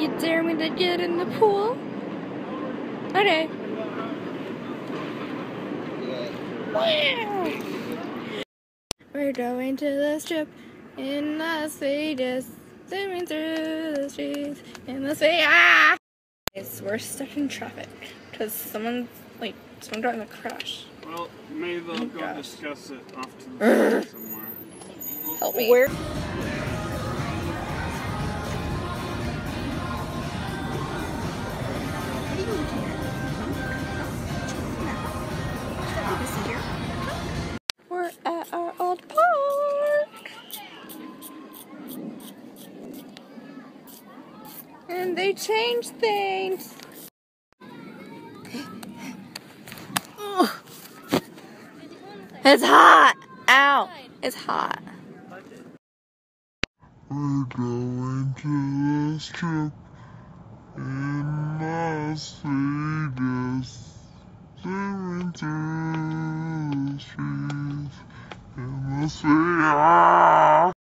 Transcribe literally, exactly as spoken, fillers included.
You dare me to get in the pool? Okay. We're going to the strip in Las Vegas, zooming through the streets in Las Vegas. Ah! We're stuck in traffic because someone's like someone driving a crash. Well, maybe they'll oh, go gosh. discuss it off to the side somewhere. Help me. Where? We're at our old park. And they changed things. It's hot. Ow. It's hot. We're going to the strip in Las Vegas, zooming through the streets in Las Vegas.